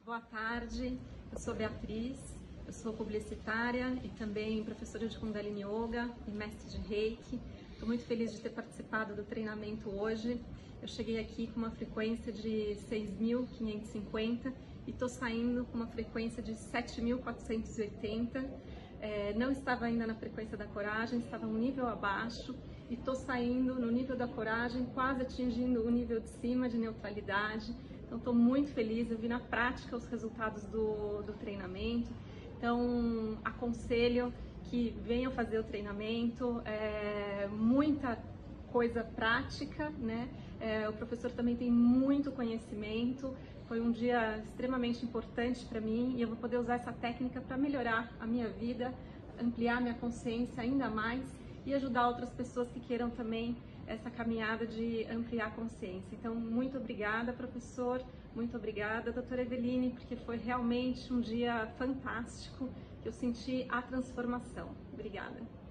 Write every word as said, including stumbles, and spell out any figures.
Boa tarde, eu sou Beatriz, eu sou publicitária e também professora de Kundalini Yoga e mestre de Reiki. Estou muito feliz de ter participado do treinamento hoje. Eu cheguei aqui com uma frequência de seis mil quinhentos e cinquenta e estou saindo com uma frequência de sete mil quatrocentos e oitenta. É, não estava ainda na frequência da coragem, estava um nível abaixo e estou saindo no nível da coragem, quase atingindo o nível de cima de neutralidade. Então estou muito feliz, eu vi na prática os resultados do, do treinamento. Então aconselho que venham fazer o treinamento, é, muita coisa prática, né? É, o professor também tem muito conhecimento. Foi um dia extremamente importante para mim e eu vou poder usar essa técnica para melhorar a minha vida, ampliar minha consciência ainda mais e ajudar outras pessoas que queiram também essa caminhada de ampliar a consciência. Então, muito obrigada, professor, muito obrigada, doutora Eveline, porque foi realmente um dia fantástico, que eu senti a transformação. Obrigada.